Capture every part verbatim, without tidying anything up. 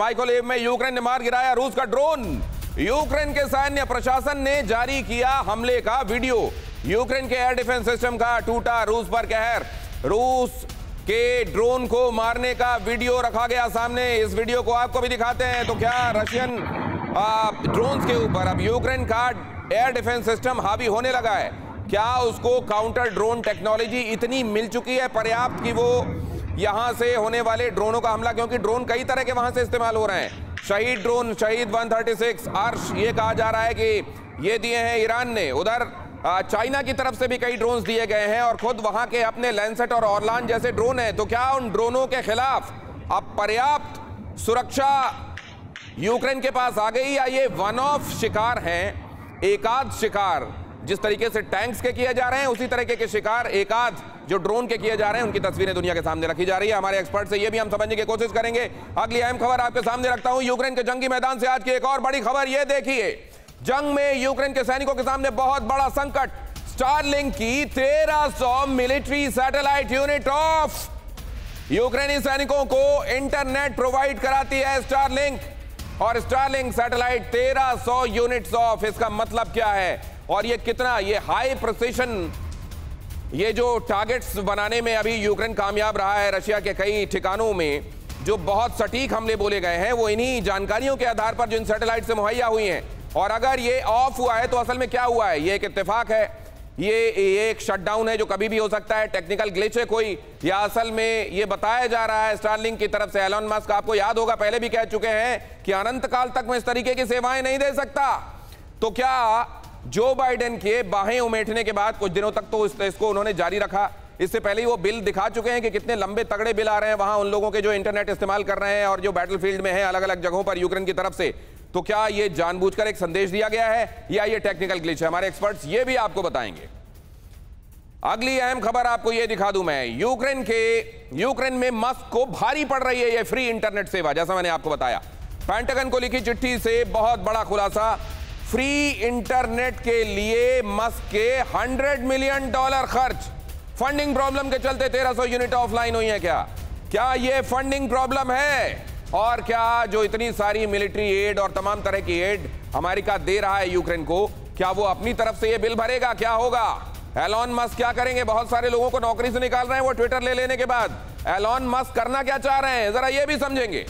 Mykolaiv में Ukraine ने मार गिराया रूस का ड्रोन। यूक्रेन के सैन्य प्रशासन ने जारी किया हमले का वीडियो। यूक्रेन के एयर डिफेंस सिस्टम का टूटा रूस पर कहर। रूस के ड्रोन को मारने का वीडियो रखा गया सामने। इस वीडियो को आपको भी दिखाते हैं। तो क्या रशियन ड्रोन्स के ऊपर अब यूक्रेन का एयर डिफेंस सिस्टम हावी होने लगा है? क्या उसको काउंटर ड्रोन टेक्नोलॉजी इतनी मिल चुकी है पर्याप्त कि वो यहां से होने वाले ड्रोनों का हमला, क्योंकि ड्रोन कई तरह के वहां से इस्तेमाल हो रहे हैं। शहीद ड्रोन, शहीद एक सौ छत्तीस, अर्श, ये कहा जा रहा है कि ये दिए हैं ईरान ने। उधर चाइना की तरफ से भी कई ड्रोन्स दिए गए हैं और खुद वहां के अपने लैंसेट और ऑरलान जैसे ड्रोन हैं। तो क्या उन ड्रोनों के खिलाफ अब पर्याप्त सुरक्षा यूक्रेन के पास आ गई, या ये वन ऑफ शिकार हैं, एकाध शिकार? जिस तरीके से टैंक्स के किए जा रहे हैं उसी तरीके के शिकार एकाध जो ड्रोन के किए जा रहे हैं, उनकी तस्वीरें दुनिया के सामने रखी जा रही है। हमारे एक्सपर्ट से ये भी हम समझने की कोशिश करेंगे। अगली अहम खबर आपके सामने रखता हूं यूक्रेन के जंगी मैदान से। आज की एक और बड़ी खबर ये देखिए, जंग में यूक्रेन के सैनिकों के सामने बहुत बड़ा संकट। स्टारलिंक की तेरह सौ मिलिट्री सैटेलाइट यूनिट ऑफ। यूक्रेनी सैनिकों को इंटरनेट प्रोवाइड कराती है स्टारलिंक, और स्टारलिंक सैटेलाइट तेरह सौ यूनिट्स ऑफ। इसका मतलब क्या है और ये कितना, ये हाई प्रिसिशन, ये जो टारगेट्स बनाने में अभी यूक्रेन कामयाब रहा है रशिया के कई ठिकानों में, जो बहुत सटीक हमले बोले गए हैं वो इन्हीं जानकारियों के आधार पर जो इन सैटेलाइट से मुहैया हुई हैं। और अगर ये ऑफ हुआ है तो असल में क्या हुआ है? ये एक इत्तेफाक है, ये एक शटडाउन है जो कभी भी हो सकता है, टेक्निकल ग्लिच है कोई, या असल में ये बताया जा रहा है स्टारलिंक की तरफ से। एलन मस्क, आपको याद होगा, पहले भी कह चुके हैं कि अनंत काल तक मैं इस तरीके की सेवाएं नहीं दे सकता। तो क्या जो बाइडेन के बाहें उमेटने के बाद कुछ दिनों तक तो इस, इसको उन्होंने जारी रखा। इससे पहले ही वो बिल दिखा चुके हैं कि कितने लंबे तगड़े बिल आ रहे हैं वहां उन लोगों के जो इंटरनेट इस्तेमाल कर रहे हैं और जो बैटलफील्ड में हैं अलग अलग जगहों पर यूक्रेन की तरफ से। तो क्या ये जानबूझकर एक संदेश दिया गया है या ये टेक्निकल ग्लिच है? हमारे एक्सपर्ट्स ये भी आपको बताएंगे। अगली अहम खबर आपको ये दिखा दूं मैं, यूक्रेन के यूक्रेन में मस्क को भारी पड़ रही है ये फ्री इंटरनेट सेवा। जैसा मैंने आपको बताया, पेंटागन को लिखी चिट्ठी से बहुत बड़ा खुलासा। फ्री इंटरनेट के लिए मस्क के सौ मिलियन डॉलर खर्च। फंडिंग प्रॉब्लम के चलते तेरह सौ यूनिट ऑफलाइन हुई है। क्या क्या ये फंडिंग प्रॉब्लम है? और क्या जो इतनी सारी मिलिट्री एड और तमाम तरह की एड अमेरिका दे रहा है यूक्रेन को, क्या वो अपनी तरफ से ये बिल भरेगा? क्या होगा? एलन मस्क क्या करेंगे? बहुत सारे लोगों को नौकरी से निकाल रहे हैं वो ट्विटर ले लेने के बाद। एलन मस्क करना क्या चाह रहे हैं, जरा ये भी समझेंगे।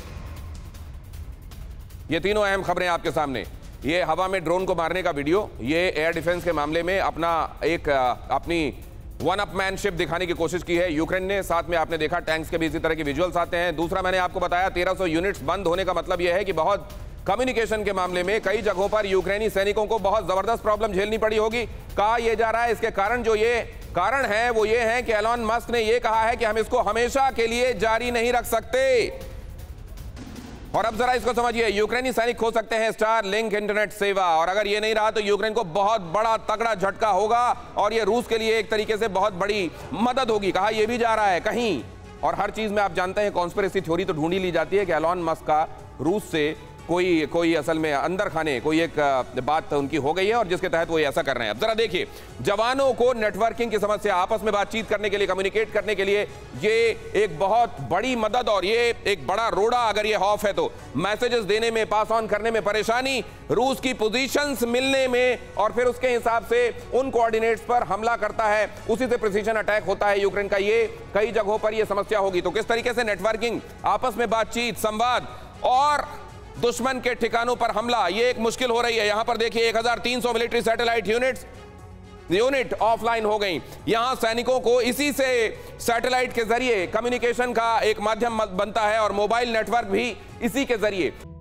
ये तीनों अहम खबरें आपके सामने। ये हवा में ड्रोन को मारने का वीडियो, ये एयर डिफेंस के मामले में अपना एक अपनी वन अप मैनशिप दिखाने की कोशिश की है यूक्रेन ने। साथ में आपने देखा टैंक्स के भी इसी तरह के विजुअल्स आते हैं। दूसरा, मैंने आपको बताया तेरह सौ यूनिट्स बंद होने का मतलब यह है कि बहुत कम्युनिकेशन के मामले में कई जगहों पर यूक्रेनी सैनिकों को बहुत जबरदस्त प्रॉब्लम झेलनी पड़ी होगी। कहा यह जा रहा है इसके कारण जो ये कारण है वो ये है कि एलन मस्क ने यह कहा है कि हम इसको हमेशा के लिए जारी नहीं रख सकते। और अब जरा इसको समझिए, यूक्रेनी सैनिक खो सकते हैं स्टारलिंक इंटरनेट सेवा, और अगर ये नहीं रहा तो यूक्रेन को बहुत बड़ा तगड़ा झटका होगा और ये रूस के लिए एक तरीके से बहुत बड़ी मदद होगी। कहा यह भी जा रहा है कहीं, और हर चीज में आप जानते हैं कॉन्स्पिरेसी थ्योरी तो ढूंढी ली जाती है कि एलन मस्क का रूस से कोई कोई असल में अंदर खाने कोई एक बात उनकी हो गई है और जिसके तहत वो ऐसा कर रहे हैं। अब जरा देखिए, जवानों को नेटवर्किंग की समस्या, आपस में बातचीत करने के लिए, कम्युनिकेट करने के लिए ये एक बहुत बड़ी मदद और ये एक बड़ा रोड़ा अगर ये ऑफ है तो मैसेजेस देने में, पास ऑन करने में परेशानी, रूस की पोजीशंस मिलने में और फिर उसके हिसाब से उन कोऑर्डिनेट्स पर हमला करता है, उसी से प्रिसीजन अटैक होता है यूक्रेन का। ये कई जगहों पर ये समस्या होगी। तो किस तरीके से नेटवर्किंग, आपस में बातचीत, संवाद और दुश्मन के ठिकानों पर हमला, ये एक मुश्किल हो रही है। यहां पर देखिए एक हज़ार तीन सौ military satellite units unit offline हो गई। यहां सैनिकों को इसी से सैटेलाइट के जरिए कम्युनिकेशन का एक माध्यम बनता है और मोबाइल नेटवर्क भी इसी के जरिए